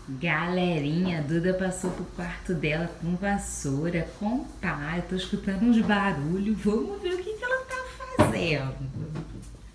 Galerinha, a Duda passou pro quarto dela com vassoura, com pá. Eu tô escutando uns barulhos. Vamos ver o que ela tá fazendo.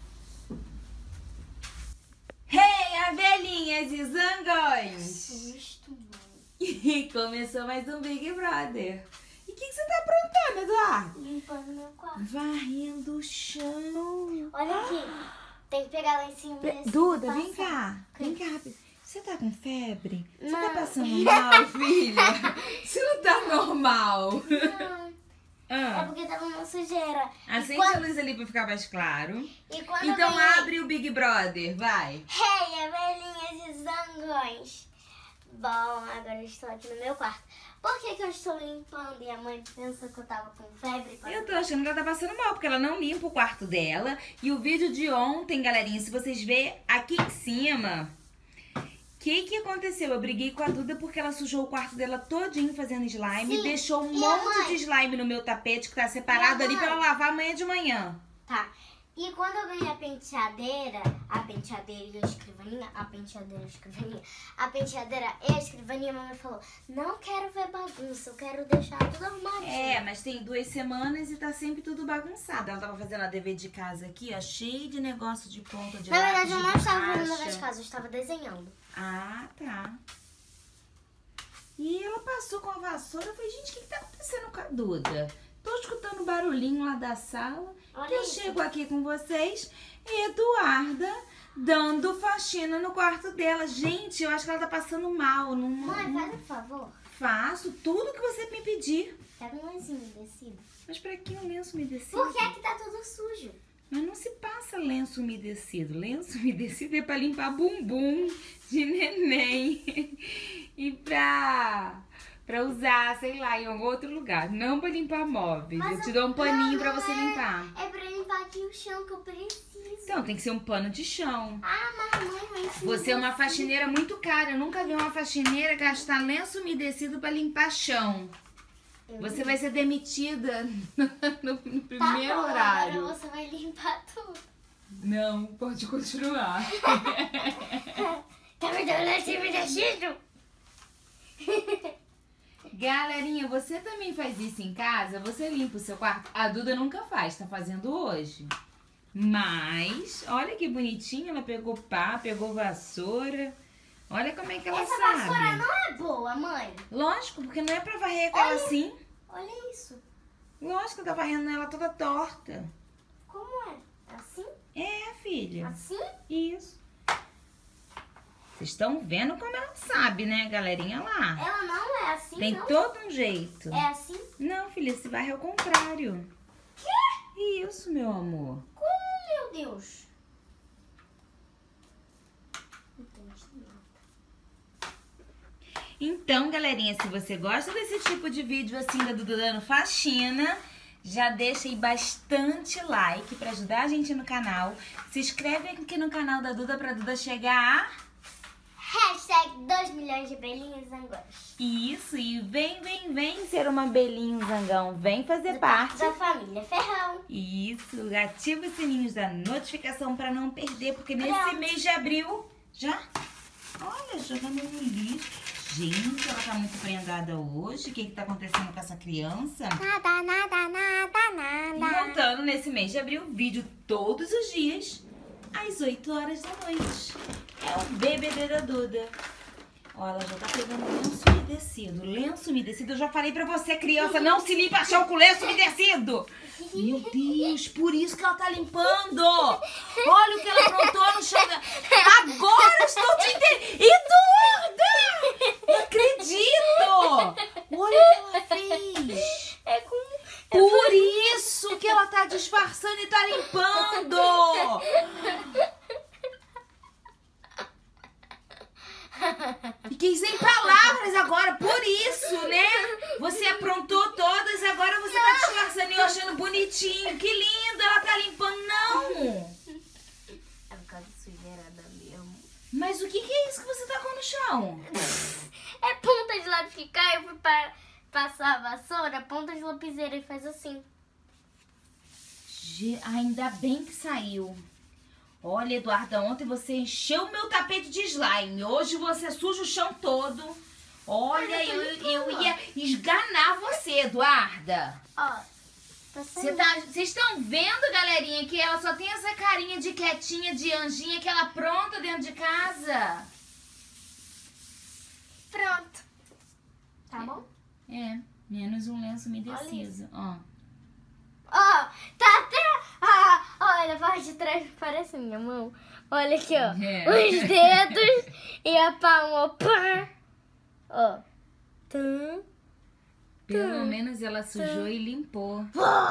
Hey, abelhinhas e zangões! Susto, mano. Começou mais um Big Brother. E o que você tá aprontando, Eduardo? Limpando meu quarto. Varrendo o chão. Olha aqui. Tem que pegar lá em cima. Duda, vem cá. Vem cá rápido. Você tá com febre? Você tá Não. passando mal, filha? Você não tá normal. Não. É Ah, porque tava uma sujeira. acende a luz ali pra ficar mais claro. E quando Então eu ganhei... abre o Big Brother, vai. Hey, abelhinhas e zangões. Bom, agora eu estou aqui no meu quarto. Por que eu estou limpando e a mãe pensa que eu tava com febre? Eu tô achando que ela tá passando mal, porque ela não limpa o quarto dela. E o vídeo de ontem, galerinha, se vocês verem aqui em cima... O que aconteceu? Eu briguei com a Duda porque ela sujou o quarto dela todinho fazendo slime. Sim. Deixou um E a monte mãe? de slime no meu tapete que tá separado E a ali pra mãe? ela lavar amanhã de manhã. Tá. E quando eu ganhei a penteadeira e a escrivaninha, a penteadeira e a escrivaninha, a mamãe falou, não quero ver bagunça, eu quero deixar tudo arrumadinho. É, mas tem 2 semanas e tá sempre tudo bagunçado. Ela tava fazendo a dever de casa aqui, ó, cheio de negócio de ponta de Na verdade, lápis, eu de não estava fazendo borracha. dever de casa, eu estava desenhando. Ah, tá. E ela passou com a vassoura. Eu falei, gente, o que tá acontecendo com a Duda? Tô escutando barulhinho lá da sala. Olha Eu isso. chego aqui com vocês, Eduarda dando faxina no quarto dela. Gente, eu acho que ela tá passando mal. Não, Mãe, faz um favor. faço tudo que você me pedir. Pega um lencinho umedecido. Mas pra que um lenço umedecido? Porque aqui tá tudo sujo. Mas não se passa lenço umedecido. Lenço umedecido é pra limpar bumbum de neném. E pra usar, sei lá, em algum outro lugar. Não pra limpar móveis. Eu te dou um paninho pra você limpar. É pra limpar aqui o chão que eu preciso. Então, tem que ser um pano de chão. Ah, mas mãe, mas sim. Você é uma faxineira muito cara. Eu nunca vi uma faxineira gastar lenço umedecido pra limpar chão. Você vai ser demitida no primeiro Tá bom, horário. agora você vai limpar tudo. Não, pode continuar. Tá me dando lenço umedecido? Galerinha, você também faz isso em casa? Você limpa o seu quarto? A Duda nunca faz, tá fazendo hoje. Mas, olha que bonitinha, ela pegou pá, pegou vassoura. Olha como é que ela Essa sabe. vassoura não é boa, mãe. Lógico, porque não é pra varrer com ela assim. Olha isso. Lógico que tá varrendo ela toda torta. Como é? Assim? É, filha. Assim? Isso. Vocês estão vendo como ela sabe, né, galerinha lá? Ela não é assim, Tem não? todo um jeito. É assim? Não, filha, se varre ao contrário. Quê? Isso, meu amor. Como, meu Deus? Então, galerinha, se você gosta desse tipo de vídeo assim da Duda dando faxina, já deixa aí bastante like pra ajudar a gente no canal. Se inscreve aqui no canal da Duda pra Duda chegar a... Hashtag 2 milhões de abelhinhas zangões. Isso, e vem ser uma abelhinho zangão. Vem fazer parte. Da família Ferrão. Isso, ativa os sininhos da notificação pra não perder, porque nesse Pronto. mês de abril já... Olha, jogando no lixo. Gente, ela tá muito prendada hoje. O que tá acontecendo com essa criança? Nada. E voltando nesse mês de abril, vídeo todos os dias, às 8 horas da noite. É o BBB da Duda. Ó, ela já tá pegando lenço umedecido. Lenço umedecido, eu já falei pra você, criança, não se limpa chão com lenço umedecido. Meu Deus, por isso que ela tá limpando. Olha o que ela aprontou no chão. Agora estou te entendendo. Eduarda! Não acredito! Olha o que ela fez. É como... Por isso que ela tá disfarçando e tá limpando. Fiquei sem palavras agora, por isso, né? Você aprontou todas, agora você tá disfarçando e eu achando bonitinho. Que lindo, ela tá limpando, não. É por causa da sujeirada mesmo. Mas o que é isso que você tacou no chão? É ponta de lápis que cai, eu fui passar a vassoura, ponta de lapiseira e faz assim. Ainda bem que saiu. Olha, Eduarda, ontem você encheu o meu tapete de slime. Hoje você suja o chão todo. Olha, eu ia esganar você, Eduarda. Ó, Vocês estão vendo, galerinha, que ela só tem essa carinha de quietinha, de anjinha, que ela pronta dentro de casa? pronto. Tá bom? É, menos um lenço umedecido. Ó. Ó, tá até... Ah, olha, a parte de trás parece minha mão. Olha aqui, ó. Os dedos e a palma. Pá. Ó. Tum. Pelo menos ela sujou e limpou.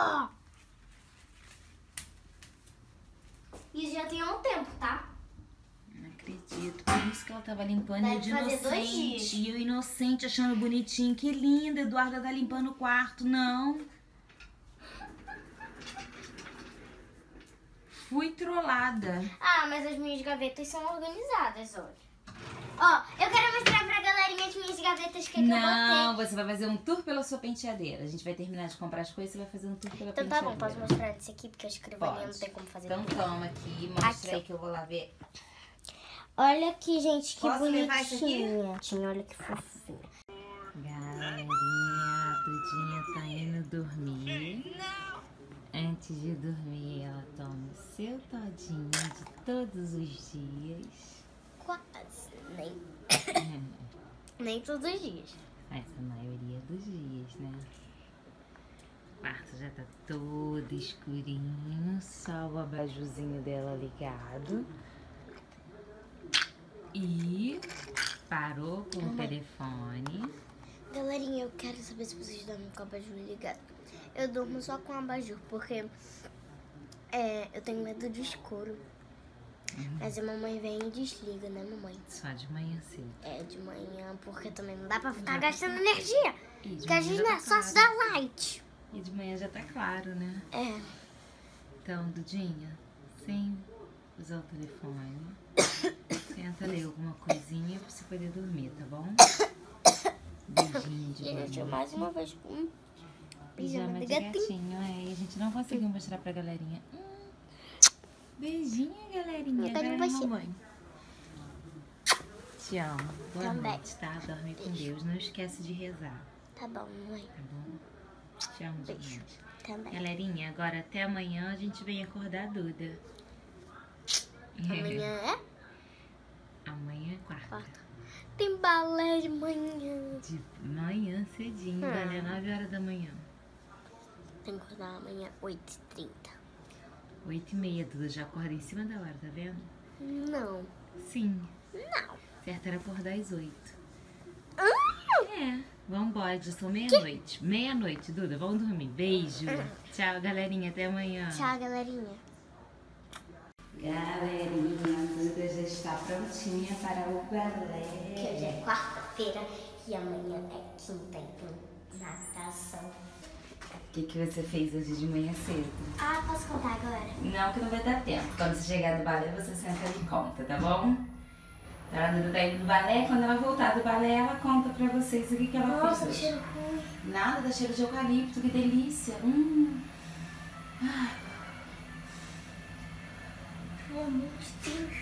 Isso já tem há um tempo, tá? Não acredito. Por isso que ela tava limpando. Deve Eu de fazer 2 inocente. dias. E eu inocente achando bonitinho. Que linda, Eduarda tá limpando o quarto. Não. Fui trollada. Ah, mas as minhas gavetas são organizadas hoje. Ó, eu quero mostrar pra galerinha as minhas gavetas que eu Não, botei. você vai fazer um tour pela sua penteadeira. A gente vai terminar de comprar as coisas e você vai fazer um tour pela Então tá penteadeira. bom, posso mostrar esse aqui, porque a escrivaninha Pode. não tem como fazer. Então toma aqui, mostra aí que eu vou lá ver. Olha aqui, gente, que Posso levar isso aqui? bonitinha. Olha que fofinha. Galerinha, a Dudinha tá indo dormir. Antes de dormir, ela toma o seu todinho de todos os dias. Quase. Nem todos os dias. Essa maioria dos dias, né? O quarto já tá todo escurinho, só o abajurzinho dela ligado. E parou com o telefone. Galerinha, eu quero saber se vocês dormem com o abajur ligado. Eu durmo só com o abajur, porque eu tenho medo de escuro. Mas a mamãe vem e desliga, né, mamãe? Só de manhã cedo. É, de manhã, porque também não dá pra ficar gastando energia. E de Porque a manhã gente já não tá é só se claro. dar light. E de manhã já tá claro, né? É. Então, Dudinha, sem usar o telefone, tenta ler alguma coisinha pra você poder dormir, tá bom? Beijinho de Gente, bolinha. mais uma vez com Pijama de gatinho, é. E a gente não conseguiu mostrar pra galerinha. Beijinho, galerinha. Eu quero Agora é você. mamãe. Te amo. Boa Também. noite, tá? Dorme com Deus. Não esquece de rezar, Tá bom, mamãe. tá bom? Te amo demais. Também. Galerinha, agora até amanhã a gente vem acordar a Duda. Amanhã é? Amanhã é quarta. Tem balé de manhã. De manhã cedinho, galera, 9 horas da manhã. Tem que acordar amanhã 8h30. 8h30, Duda já acorda em cima da hora, tá vendo? Não. Sim. Não. Certo era acordar às 8. É, vambora, já são meia-noite. Meia-noite, Duda, vamos dormir. Beijo. Tchau, galerinha, até amanhã. Tchau, galerinha. Galerinha, a Duda já está prontinha para o Que hoje balé. é quarta-feira e amanhã é quinta, então natação. O que você fez hoje de manhã cedo? Ah, posso contar agora? Não, que não vai dar tempo. Quando você chegar do balé, você senta e conta, tá bom? Então, a Duda tá indo do balé. Quando ela voltar do balé, ela conta pra vocês o que ela Nossa, fez hoje. cheiro ruim. Nada, dá cheiro de eucalipto, que delícia. Ai. Pelo amor de Deus.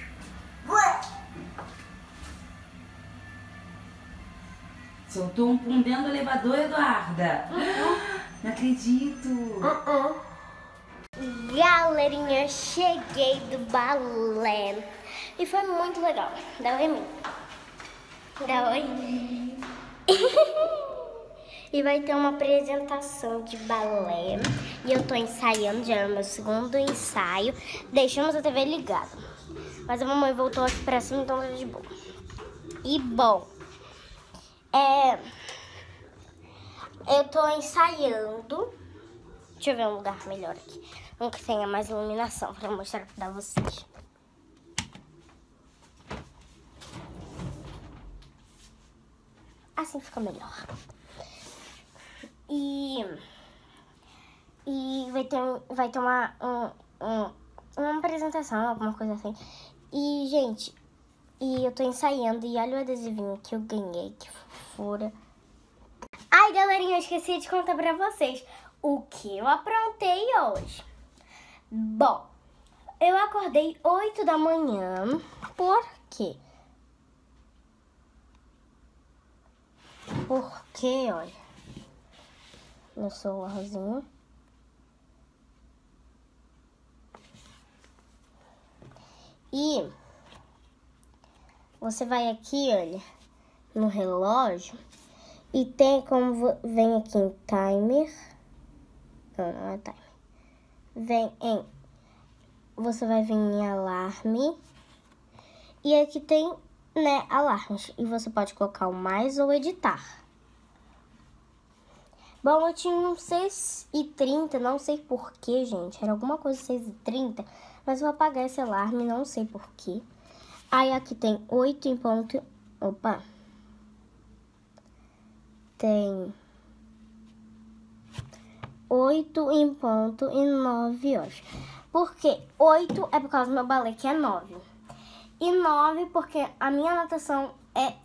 Soltou um pum dentro do elevador, Eduarda. Não acredito. Galerinha, cheguei do balé. E foi muito legal. Dá oi em mim. Dá oi. E vai ter uma apresentação de balé. E eu tô ensaiando, já é o meu segundo ensaio. Deixamos a TV ligada. Mas a mamãe voltou aqui pra cima, então tá de boa. E bom, eu tô ensaiando. Deixa eu ver um lugar melhor aqui. Um que tenha mais iluminação pra mostrar pra vocês. Assim fica melhor. E vai ter uma apresentação, alguma coisa assim. E, gente, eu tô ensaiando. E olha o adesivinho que eu ganhei, que fofura. Ai, galerinha, eu esqueci de contar pra vocês o que eu aprontei hoje. Bom, Eu acordei 8 da manhã. Por quê? Porque, olha, meu celularzinho. E você vai aqui, olha, no relógio e tem como vem aqui em timer. Não é timer. Você vai vir em alarme. E aqui tem, né, alarmes. E você pode colocar o mais ou editar. Bom, eu tinha uns 6h30, não sei porquê, gente. Era alguma coisa 6h30. Mas eu vou apagar esse alarme, não sei porquê. Aí aqui tem 8 em ponto. Opa! Tem 8 em ponto e 9 horas. Por quê? 8 é por causa do meu balé, que é 9. E 9 porque a minha natação é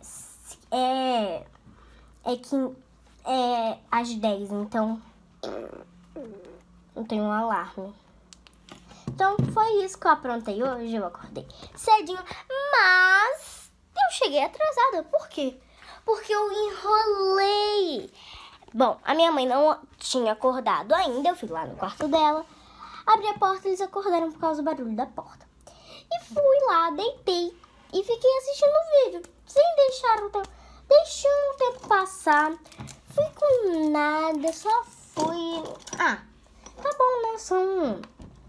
às 10. Então, não tem um alarme. Então, foi isso que eu aprontei hoje. Eu acordei cedinho, mas eu cheguei atrasada. Por quê? Porque eu enrolei. Bom, a minha mãe não tinha acordado ainda. Eu fui lá no quarto dela, abri a porta, eles acordaram por causa do barulho da porta. E fui lá, deitei e fiquei assistindo o vídeo, sem deixando o tempo passar. Fui com nada, só fui... tá bom, né? São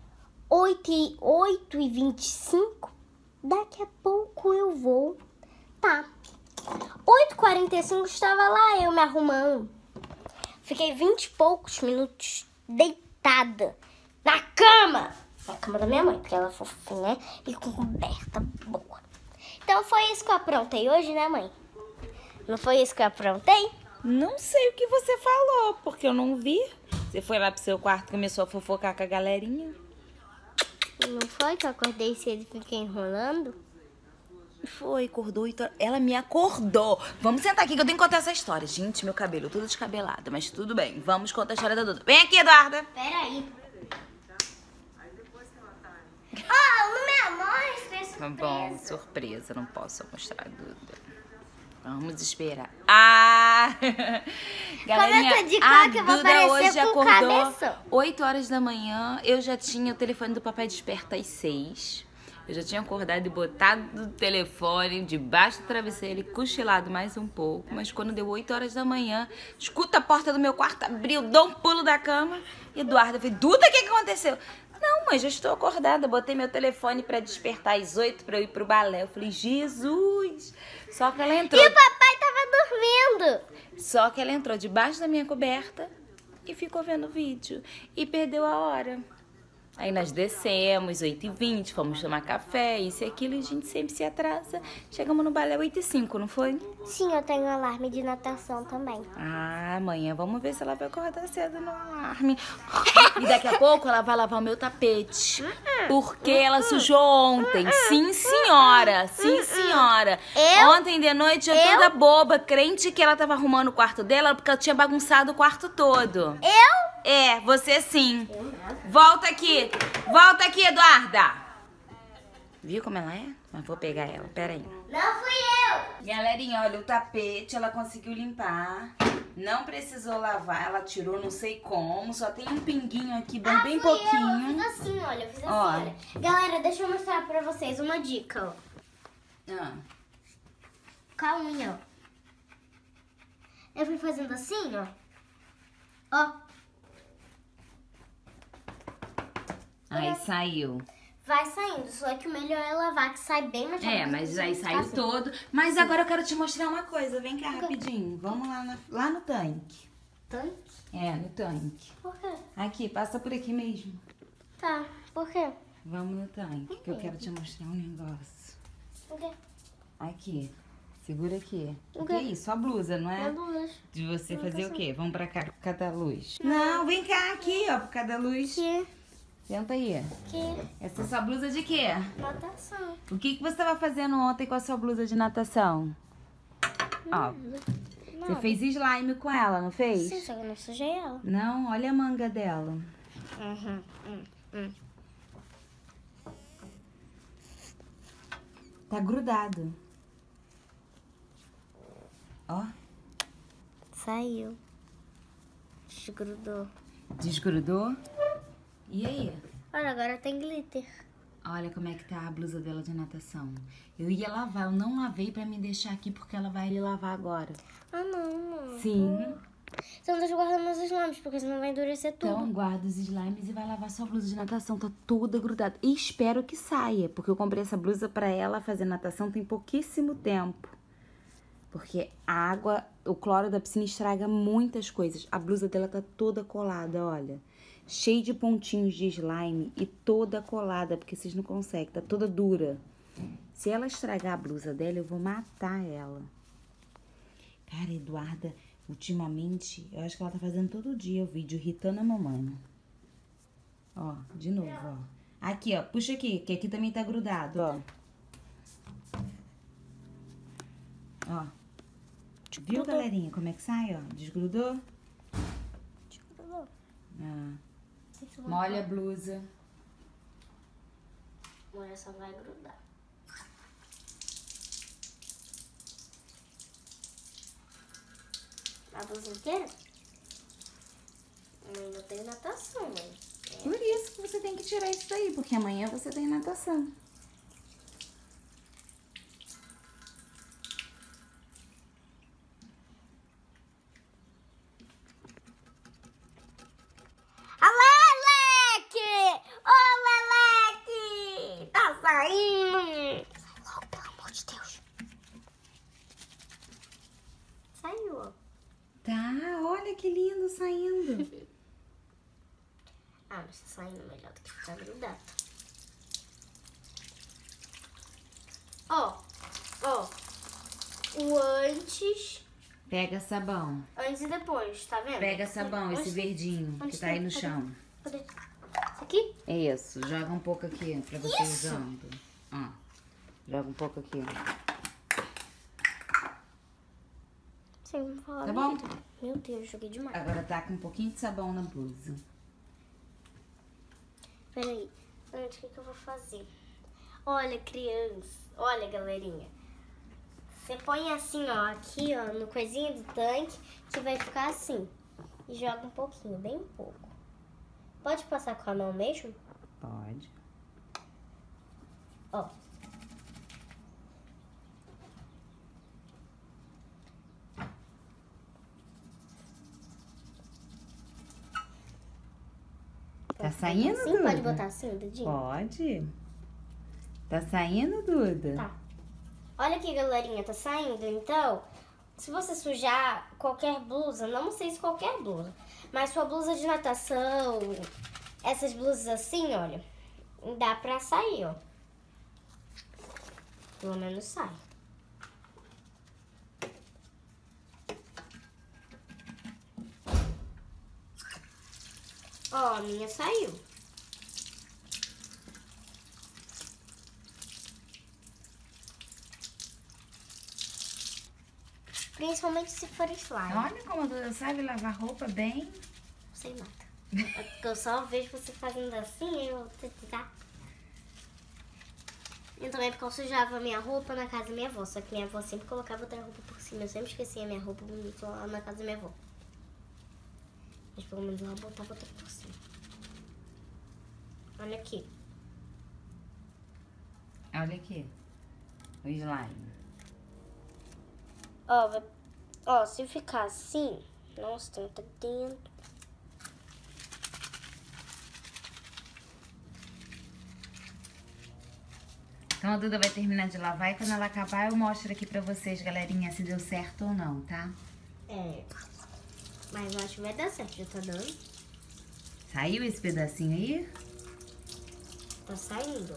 8h25. Daqui a pouco eu vou. Tá. 8h45 estava lá eu me arrumando. Fiquei 20 e poucos minutos deitada na cama. Na cama da minha mãe, porque ela é fofinha e com coberta boa. Então foi isso que eu aprontei hoje, né, mãe? Não foi isso que eu aprontei? Não sei o que você falou, porque eu não vi. Você foi lá pro seu quarto e começou a fofocar com a galerinha. Não foi que eu acordei cedo e fiquei enrolando? Foi, acordou e... Ela me acordou. Vamos sentar aqui que eu tenho que contar essa história. Gente, meu cabelo tudo descabelado, mas tudo bem. Vamos contar a história da Duda. Vem aqui, Eduarda. Peraí. Oh, meu amor, fez surpresa. Bom, surpresa. Não posso mostrar a Duda. Vamos esperar. Ah! Galerinha, Comenta de qual que eu vou Duda aparecer hoje com acordou cabeção. 8 horas da manhã. Eu já tinha o telefone do papai desperto às 6. Eu já tinha acordado e botado o telefone debaixo do travesseiro e cochilado mais um pouco. Mas quando deu 8 horas da manhã, escuta a porta do meu quarto, abriu, dou um pulo da cama. E Eduarda falou, Duda, o que aconteceu? Não, mãe, já estou acordada. Botei meu telefone pra despertar às 8 pra eu ir pro balé. Eu falei, Jesus! Só que ela entrou. E o papai tava dormindo. Só que ela entrou debaixo da minha coberta e ficou vendo o vídeo. E perdeu a hora. Aí nós descemos, 8h20, fomos tomar café, isso e aquilo, e a gente sempre se atrasa. Chegamos no balé 8h05, não foi? Sim, eu tenho alarme de natação também. Ah, amanhã vamos ver se ela vai acordar cedo no alarme. E daqui a pouco ela vai lavar o meu tapete. Porque ela sujou ontem. Sim, senhora. Sim, senhora. Ontem de noite eu toda boba, crente que ela tava arrumando o quarto dela porque ela tinha bagunçado o quarto todo. Eu? É, você sim. Volta aqui. Volta aqui, Eduarda. Viu como ela é? Mas vou pegar ela, peraí. Não fui eu. Galerinha, olha, o tapete ela conseguiu limpar. Não precisou lavar, ela tirou não sei como. Só tem um pinguinho aqui, bem pouquinho. Eu fiz assim, olha, eu fiz assim, olha. Galera, deixa eu mostrar pra vocês uma dica, ó. Com a unha, ó. Eu fui fazendo assim, ó. Ó. Aí saiu. Vai saindo, só que o melhor é lavar, que sai bem mais rápido. É, mas aí saiu assim. todo. Mas agora eu quero te mostrar uma coisa. Vem cá rapidinho. Vamos lá no tanque. Tanque? É, no tanque. Por quê? Aqui, passa por aqui mesmo. Tá, por quê? Vamos no tanque, que eu quero te mostrar um negócio. O quê? Aqui. Segura aqui. O O que quê? é isso? A blusa, não é? Uma luz. De você fazer o quê? Vamos pra cá, por causa da luz. Não, vem cá aqui, ó, por causa da luz. Que? Senta aí. Que? Essa é sua blusa de quê? Natação. O que você estava fazendo ontem com a sua blusa de natação? Ó, você fez slime com ela, não fez? Sim, só que eu não sujei ela. Não, olha a manga dela. Tá grudado. Ó. Saiu. Desgrudou. Desgrudou? E aí? Olha, agora tem glitter. Olha como é que tá a blusa dela de natação. Eu ia lavar, eu não lavei pra me deixar aqui porque ela vai lavar agora. Ah, não, mano. Sim. Então deixa eu guardar meus slimes, porque senão vai endurecer tudo. Então guarda os slimes e vai lavar sua blusa de natação. Tá toda grudada. E espero que saia, porque eu comprei essa blusa pra ela fazer natação tem pouquíssimo tempo. Porque a água, o cloro da piscina estraga muitas coisas. A blusa dela tá toda colada, olha. Cheia de pontinhos de slime e toda colada, porque vocês não conseguem, tá toda dura. Se ela estragar a blusa dela, eu vou matar ela. Cara, Eduarda, ultimamente, eu acho que ela tá fazendo todo dia o vídeo irritando a mamãe. Ó, de novo, ó. Aqui, ó, puxa aqui, que aqui também tá grudado, ó. Ó. Viu, galerinha, como é que sai, ó? Desgrudou? Desgrudou. Ah. Molha a blusa. Agora só vai grudar. A blusa inteira? Eu ainda tenho natação, mãe. Por isso que você tem que tirar isso daí, porque amanhã você tem natação. Leleque! Ô, Leleque! Tá saindo! Sai logo, pelo amor de Deus. Saiu, ó. Tá, olha que lindo saindo. Ah, mas tá saindo melhor do que ficar grudado. Ó, ó. O antes... Pega sabão. Antes e depois, tá vendo? Pega sabão, esse Antes- verdinho que antes tá aí no cadê? chão. Cadê? Esse aqui? Isso, joga um pouco aqui pra você Isso. usando. Ó, joga um pouco aqui. Sim, vamos falar. Tá bom? Meu Deus, joguei demais. Agora taca um pouquinho de sabão na blusa. Peraí, antes, o que eu vou fazer? Olha, criança. Olha, galerinha. Você põe assim, ó, aqui, ó, no coisinho do tanque, que vai ficar assim. E joga um pouquinho, bem pouco. Pode passar com a mão mesmo? Pode. Ó. Tá saindo, Assim? Duda? Pode botar assim o dedinho? Pode. Tá saindo, Duda? Tá. Olha aqui, galerinha, tá saindo. Então, se você sujar qualquer blusa, não sei se qualquer blusa, mas sua blusa de natação, essas blusas assim, olha, dá pra sair, ó. Pelo menos sai. Ó, a minha saiu. Principalmente se for slime. Olha como a Duda sabe lavar roupa bem. Sem nada. É porque eu só vejo você fazendo assim, eu tá. E também porque eu sujava minha roupa na casa da minha avó. Só que minha avó sempre colocava outra roupa por cima. Eu sempre esquecia a minha roupa bonita lá na casa da minha avó. Mas pelo menos ela botava outra por cima. Olha aqui. Olha aqui. O slime. Ó, se ficar assim... Nossa, tem muita dentro. Então a Duda vai terminar de lavar e quando ela acabar eu mostro aqui pra vocês, galerinha, se deu certo ou não, tá? É. Mas eu acho que vai dar certo, já tá dando. Saiu esse pedacinho aí? Tá saindo.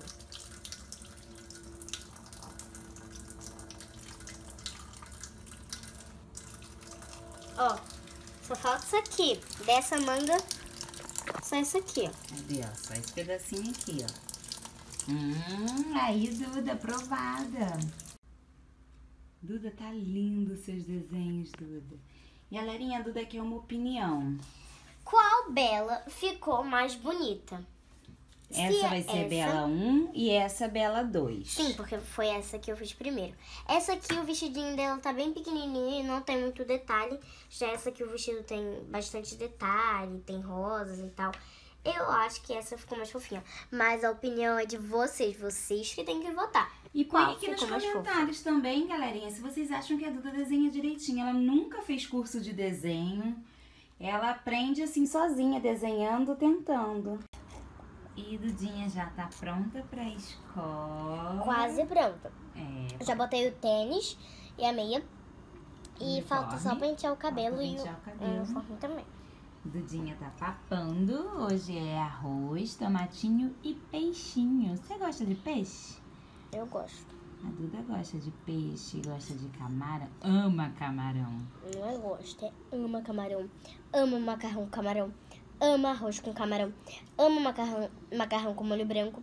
Ó, só falta isso aqui. Dessa manga, só isso aqui, ó. Cadê, ó? Só esse pedacinho aqui, ó. Aí, Duda, aprovada. Duda, tá lindo os seus desenhos, Duda. Galerinha, a Duda quer uma opinião. Qual Bela ficou mais bonita? Essa vai ser Bela 1 e essa Bela 2. Sim, porque foi essa que eu fiz primeiro. Essa aqui, o vestidinho dela tá bem pequenininho e não tem muito detalhe. Já essa aqui, o vestido tem bastante detalhe, tem rosas e tal. Eu acho que essa ficou mais fofinha. Mas a opinião é de vocês. Vocês que têm que votar. E põe aqui nos comentários também, galerinha, se vocês acham que a Duda desenha direitinho. Ela nunca fez curso de desenho. Ela aprende assim sozinha, desenhando, tentando. E Dudinha já tá pronta pra escola. Quase pronta. É. Já botei o tênis e a meia. E falta só pentear o cabelo e o uniforme também. Dudinha tá papando. Hoje é arroz, tomatinho e peixinho. Você gosta de peixe? Eu gosto. A Duda gosta de peixe, gosta de camarão. Ama camarão. Não é gosto, é ama camarão. Ama macarrão com camarão. Ama arroz com camarão. Amo macarrão com molho branco.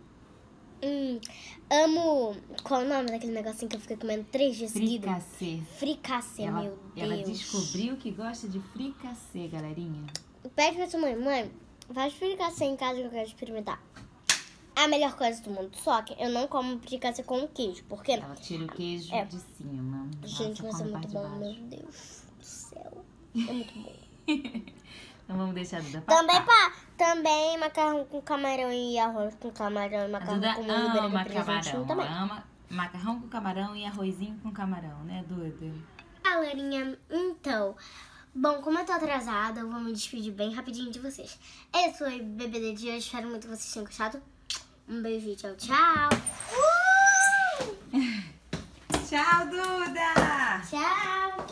Amo... Qual é o nome daquele negocinho que eu fiquei comendo 3 dias seguidos? Fricassê. Fricassê, meu Deus. Ela descobriu que gosta de fricassê, galerinha. Pede pra sua mãe, faz fricassê em casa que eu quero experimentar. É a melhor coisa do mundo. Só que eu não como fricassê com queijo, porque... Ela tira o queijo de cima. Gente, mas é muito bom, meu Deus do céu. É muito bom. Então vamos deixar a Duda papar. Também macarrão com camarão e arroz com camarão e macarrão com molho branco. Ama camarão, também. Ama macarrão com camarão e arrozinho com camarão, né, Duda? Galerinha, então... Bom, como eu tô atrasada, eu vou me despedir bem rapidinho de vocês. Esse foi o BBD de hoje, espero muito que vocês tenham gostado. Um beijo e tchau, tchau. Tchau, Duda! Tchau!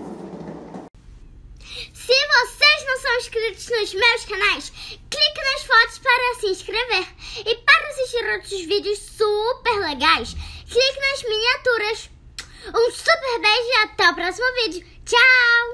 Se vocês não são inscritos nos meus canais, clique nas fotos para se inscrever. E para assistir outros vídeos super legais, clique nas miniaturas. Um super beijo e até o próximo vídeo. Tchau!